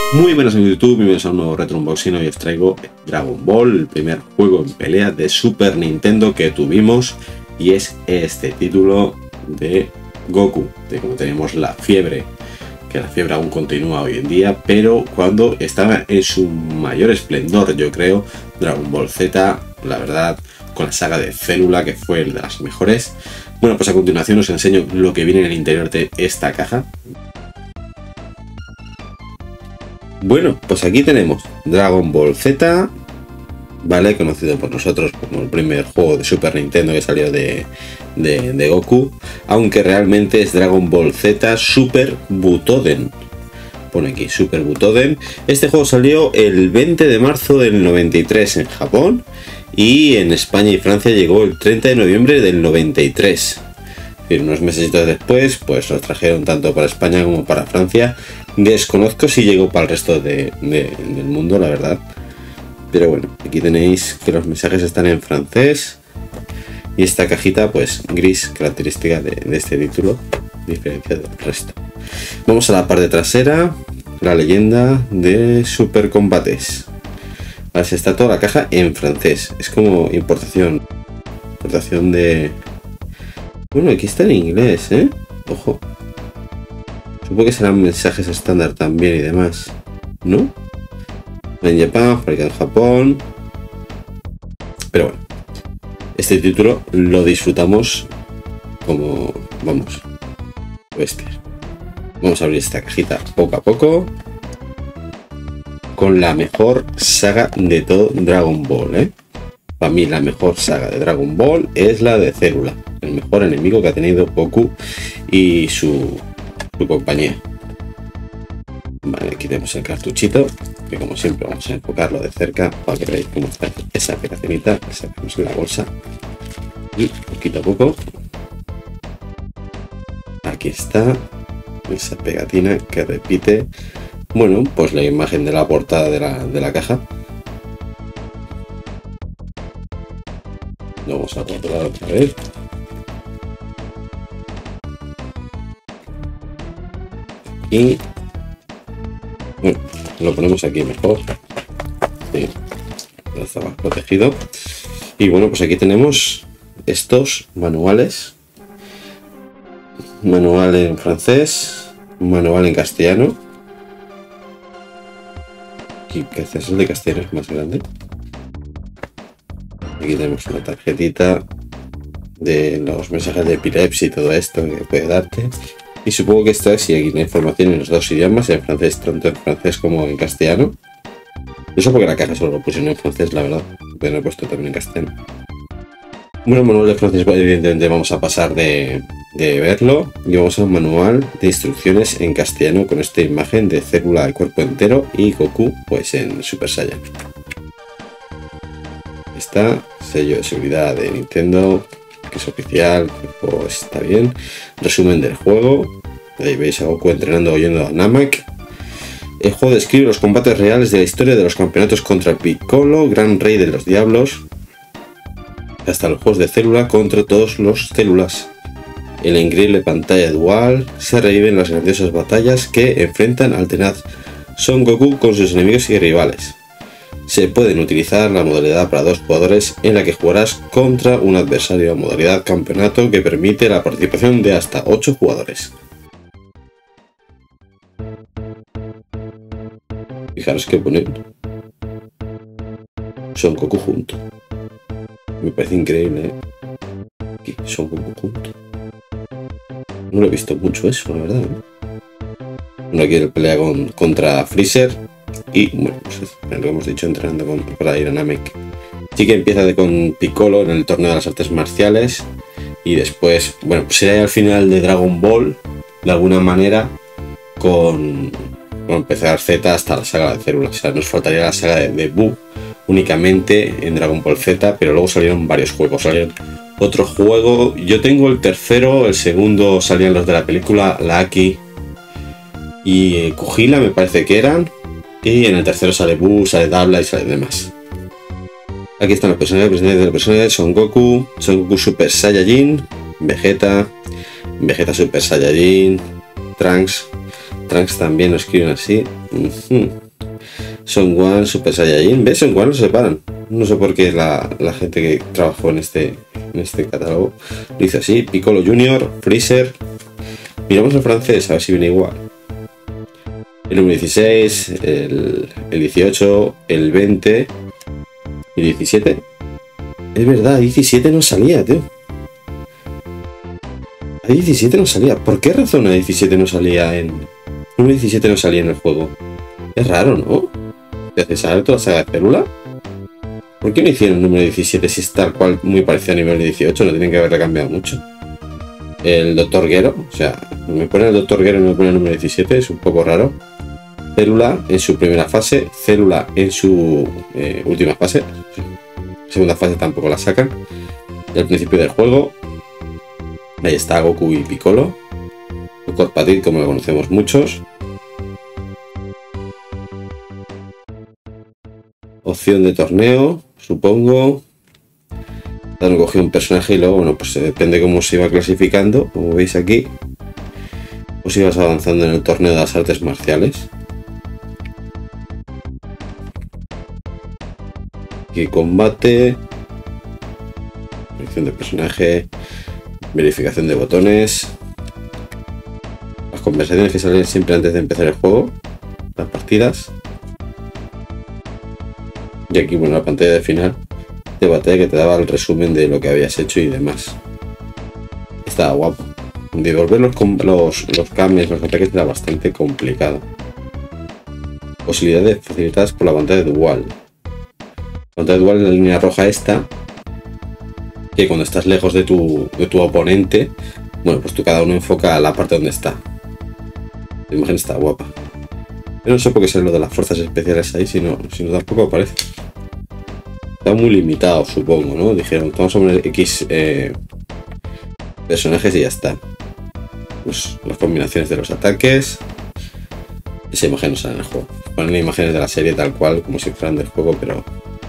Muy buenas en YouTube, bienvenidos a un nuevo Retro Unboxing. Hoy os traigo Dragon Ball, el primer juego en pelea de Super Nintendo que tuvimos, y es este título de Goku, de como tenemos la fiebre, que la fiebre aún continúa hoy en día, pero cuando estaba en su mayor esplendor, yo creo, Dragon Ball Z, la verdad, con la saga de Célula, que fue el de las mejores. Bueno, pues a continuación os enseño lo que viene en el interior de esta caja. Bueno, pues aquí tenemos Dragon Ball Z, ¿vale? Conocido por nosotros como el primer juego de Super Nintendo que salió de Goku, aunque realmente es Dragon Ball Z Super Butoden. Pone aquí Super Butoden. Este juego salió el 20 de marzo del 93 en Japón y en España y Francia llegó el 30 de noviembre del 93. Y unos meses después, pues los trajeron tanto para España como para Francia. Desconozco si llegó para el resto del mundo, la verdad. Pero bueno, aquí tenéis que los mensajes están en francés. Y esta cajita, pues gris, característica de este título, diferencia del resto. Vamos a la parte trasera, la leyenda de Super Combates. Ahora se está toda la caja en francés. Es como importación de... Bueno, aquí está en inglés, ¿eh? Ojo. Supongo que serán mensajes estándar también y demás, ¿no? En Japón, fabricado en Japón. Pero bueno, este título lo disfrutamos como, vamos, bestias. Vamos a abrir esta cajita poco a poco. Con la mejor saga de todo Dragon Ball, ¿eh? Para mí la mejor saga de Dragon Ball es la de Célula. El mejor enemigo que ha tenido Goku y su compañía. Vale, aquí tenemos el cartuchito, que como siempre vamos a enfocarlo de cerca para que veáis cómo está esa pegatinita. La sacamos en la bolsa y poquito a poco. Aquí está esa pegatina que repite, bueno, pues la imagen de la portada de la caja. Lo vamos a controlar otra vez. Y bueno, lo ponemos aquí mejor. Sí, está más protegido. Y bueno, pues aquí tenemos estos manuales. Manual en francés, manual en castellano. Y que es el de castellano es más grande. Aquí tenemos una tarjetita de los mensajes de epilepsia y todo esto que puede darte. Y supongo que esta es, y aquí la información en los dos idiomas, en francés, tanto en francés como en castellano. Eso porque la caja solo lo pusieron en francés, la verdad, pero lo he puesto también en castellano. Bueno, el manual de francés, evidentemente vamos a pasar de verlo y vamos a un manual de instrucciones en castellano con esta imagen de Célula de cuerpo entero y Goku pues en Super Saiyan. Está sello de seguridad de Nintendo, que es oficial, pues está bien. Resumen del juego. Ahí veis a Goku entrenando oyendo a Namek. El juego describe los combates reales de la historia de los campeonatos contra Piccolo, Gran Rey de los Diablos, hasta los juegos de Célula contra todos los Células. En la increíble pantalla dual se reviven las grandiosas batallas que enfrentan al tenaz Son Goku con sus enemigos y rivales. Se pueden utilizar la modalidad para 2 jugadores en la que jugarás contra un adversario, modalidad campeonato que permite la participación de hasta 8 jugadores. Fijaros que ponen Son Goku junto. Me parece increíble, ¿eh? Aquí, Son Goku junto. No lo he visto mucho eso, la verdad, ¿eh? Uno aquí pelea contra Freezer. Y bueno, pues lo hemos dicho, entrenando para ir a Namek. Sí que empieza con Piccolo en el torneo de las artes marciales. Y después, bueno, pues será al final de Dragon Ball, de alguna manera, con empezar Z hasta la saga de Célula. O sea, nos faltaría la saga de Buu únicamente en Dragon Ball Z, pero luego salieron varios juegos. Salieron otro juego, yo tengo el tercero, el segundo salían los de la película, la Aki y Kujila me parece que eran. Y en el tercero sale Buu, sale Dabla y sale demás. Aquí están los personajes de los personajes. Son Goku Super Saiyajin, Vegeta Super Saiyajin, Trunks, Trunks también lo escriben así. Son One, Super Saiyajin. ¿Ves? Son One lo separan. No sé por qué la gente que trabajó en este catálogo lo hizo así. Piccolo Junior, Freezer. Miramos el francés, a ver si viene igual. El número 16, el 18, el 20 y 17. Es verdad, 17 no salía, tío. A 17 no salía. ¿Por qué razón a 17 no salía en... Número 17 no salía en el juego? Es raro, ¿no? ¿Te haces saber toda la saga de Célula? ¿Por qué no hicieron el número 17 si es tal cual muy parecido a nivel 18? No tienen que haberle cambiado mucho. El Dr. Gero, o sea, me pone el Dr. Gero y me pone el número 17, es un poco raro. Célula en su primera fase, Célula en su última fase. Segunda fase tampoco la sacan. Del principio del juego. Ahí está Goku y Piccolo. El Corpatit, como lo conocemos muchos. Opción de torneo, supongo. Han cogido un personaje y luego, bueno, pues depende cómo se iba clasificando. Como veis aquí, pues ibas avanzando en el torneo de las artes marciales. Aquí combate, selección de personaje, verificación de botones, las conversaciones que salen siempre antes de empezar el juego, las partidas. Y aquí, bueno, la pantalla de final de batalla que te daba el resumen de lo que habías hecho y demás. Estaba guapo. Devolver los cambios, los ataques era bastante complicado. Posibilidades facilitadas por la pantalla dual. La pantalla dual es la línea roja esta, que cuando estás lejos de tu oponente, bueno, pues tú cada uno enfoca a la parte donde está. La imagen está guapa. Pero no sé por qué sale lo de las fuerzas especiales ahí, si no tampoco aparece. Está muy limitado, supongo, ¿no? Dijeron, vamos a poner X personajes y ya está. Pues las combinaciones de los ataques. Esa imagen no sale en el juego. Ponen imágenes de la serie tal cual, como si fueran del juego, pero...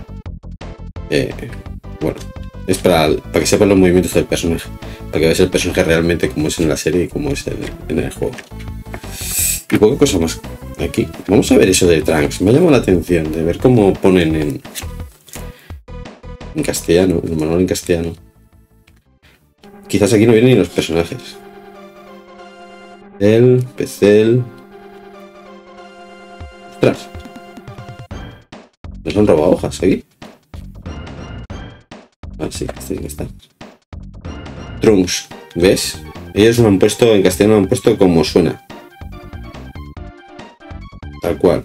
bueno, es para que sepan los movimientos del personaje. Para que veas el personaje realmente como es en la serie y como es en el juego. Y poca cosa más aquí. Vamos a ver eso de Trunks. Me ha llamado la atención de ver cómo ponen en castellano, el manual en castellano. Quizás aquí no vienen ni los personajes. El Pecel. Ostras. ¿Nos han robado hojas aquí? Ah, sí, este está. Trunks, ¿ves? Ellos lo han puesto en castellano, lo han puesto como suena. Tal cual.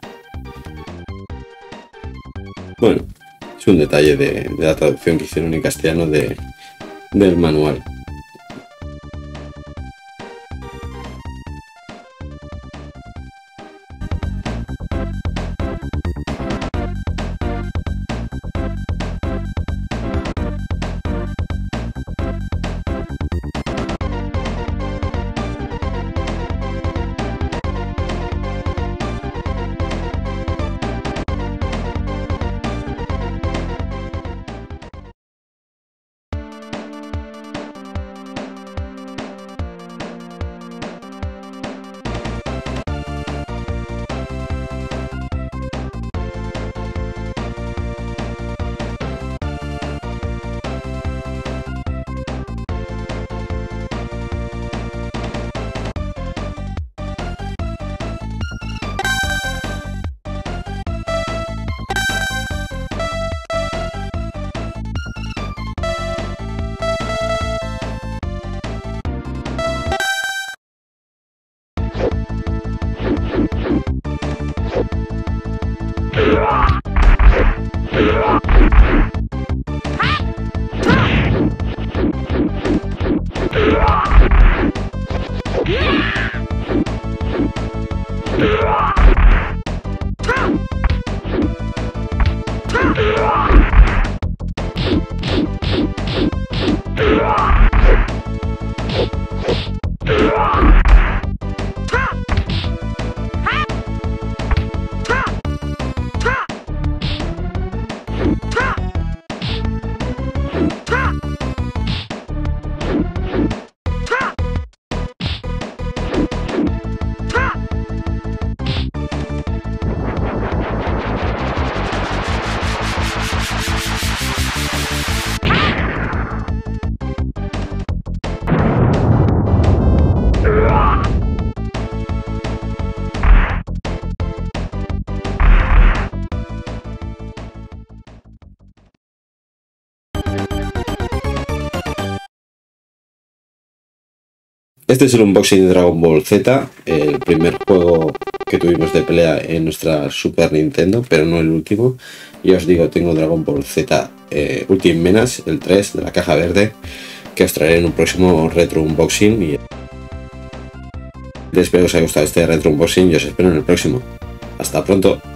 Bueno, es un detalle de la traducción que hicieron en castellano del manual. Este es el unboxing de Dragon Ball Z, el primer juego que tuvimos de pelea en nuestra Super Nintendo, pero no el último. Ya os digo, tengo Dragon Ball Z Ultimate Menace, el 3 de la caja verde, que os traeré en un próximo retro unboxing. Y espero que os haya gustado este retro unboxing y os espero en el próximo. Hasta pronto.